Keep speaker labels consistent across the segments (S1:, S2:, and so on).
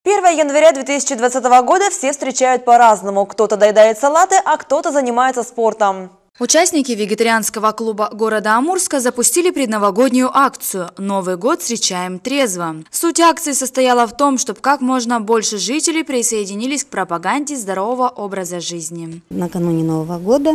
S1: 1 января 2020 года все встречают по-разному. Кто-то доедает салаты, а кто-то занимается спортом.
S2: Участники вегетарианского клуба города Амурска запустили предновогоднюю акцию «Новый год встречаем трезво». Суть акции состояла в том, чтобы как можно больше жителей присоединились к пропаганде здорового образа жизни.
S3: Накануне Нового года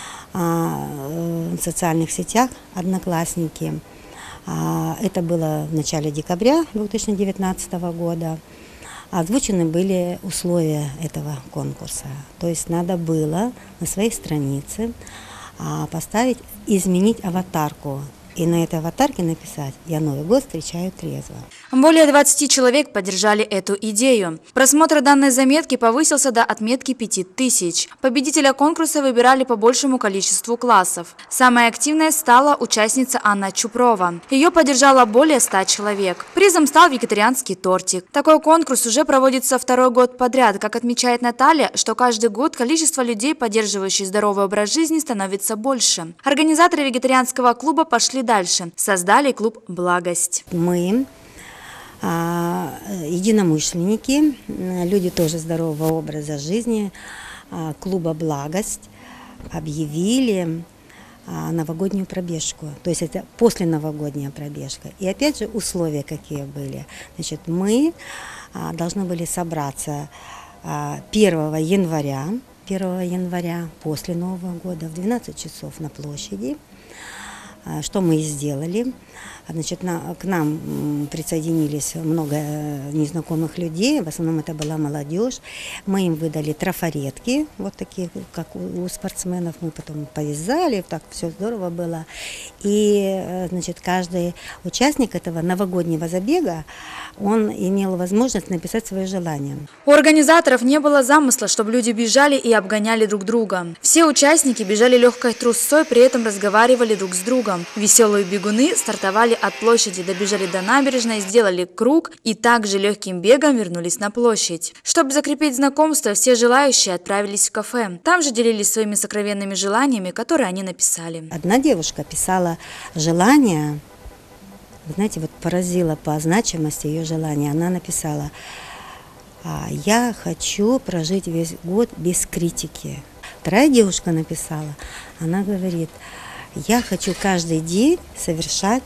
S3: в социальных сетях «Одноклассники», это было в начале декабря 2019 года, озвучены были условия этого конкурса. То есть надо было на своей странице поставить, изменить аватарку. И на этой аватарке написать «Я Новый год встречаю трезво».
S2: Более 20 человек поддержали эту идею. Просмотр данной заметки повысился до отметки 5000. Победителя конкурса выбирали по большему количеству классов. Самой активной стала участница Анна Чупрова. Ее поддержало более 100 человек. Призом стал вегетарианский тортик. Такой конкурс уже проводится второй год подряд. Как отмечает Наталья, что каждый год количество людей, поддерживающих здоровый образ жизни, становится больше. Организаторы вегетарианского клуба пошли дальше. Создали клуб «Благость».
S3: Мы, единомышленники, люди тоже здорового образа жизни, клуба «Благость», объявили новогоднюю пробежку. То есть это посленовогодняя пробежка. И опять же условия какие были. Значит, мы должны были собраться 1 января после Нового года в 12 часов на площади. Что мы и сделали. Значит, к нам присоединились много незнакомых людей, в основном это была молодежь. Мы им выдали трафаретки, вот такие, как у спортсменов, мы потом повязали, так все здорово было. И, значит, каждый участник этого новогоднего забега, он имел возможность написать свое желание.
S2: У организаторов не было замысла, чтобы люди бежали и обгоняли друг друга. Все участники бежали легкой трусцой, при этом разговаривали друг с другом. Веселые бегуны стартовали от площади, добежали до набережной, сделали круг и также легким бегом вернулись на площадь. Чтобы закрепить знакомство, все желающие отправились в кафе. Там же делились своими сокровенными желаниями, которые они написали.
S3: Одна девушка писала желание, вы знаете, вот поразило по значимости ее желание. Она написала: «Я хочу прожить весь год без критики». Вторая девушка написала, она говорит: «Я хочу каждый день совершать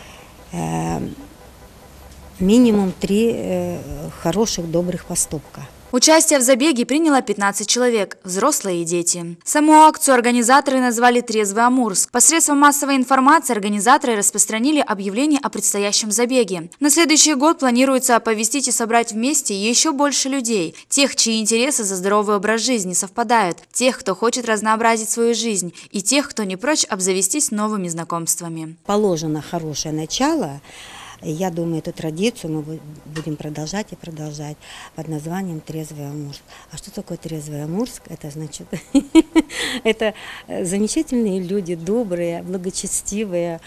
S3: минимум 3 хороших, добрых поступка».
S2: Участие в забеге приняло 15 человек, взрослые и дети. Саму акцию организаторы назвали «Трезвый Амурск». Посредством массовой информации организаторы распространили объявление о предстоящем забеге. На следующий год планируется оповестить и собрать вместе еще больше людей. Тех, чьи интересы за здоровый образ жизни совпадают. Тех, кто хочет разнообразить свою жизнь. И тех, кто не прочь обзавестись новыми знакомствами.
S3: Положено хорошее начало. Я думаю, эту традицию мы будем продолжать и продолжать под названием «Трезвый Амурск». А что такое Трезвый Амурск? Это значит, это замечательные люди, добрые, благочестивые.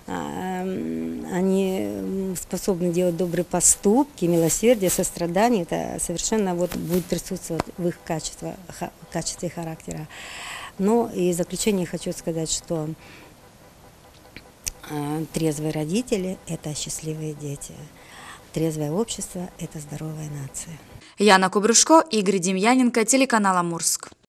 S3: Они способны делать добрые поступки, милосердие, сострадание. Это совершенно вот будет присутствовать в их качестве характера. Но и в заключение хочу сказать, что трезвые родители – это счастливые дети. Трезвое общество – это здоровая нация.
S2: Яна Кубрушко, Игорь Демьяненко, телеканал Амурск.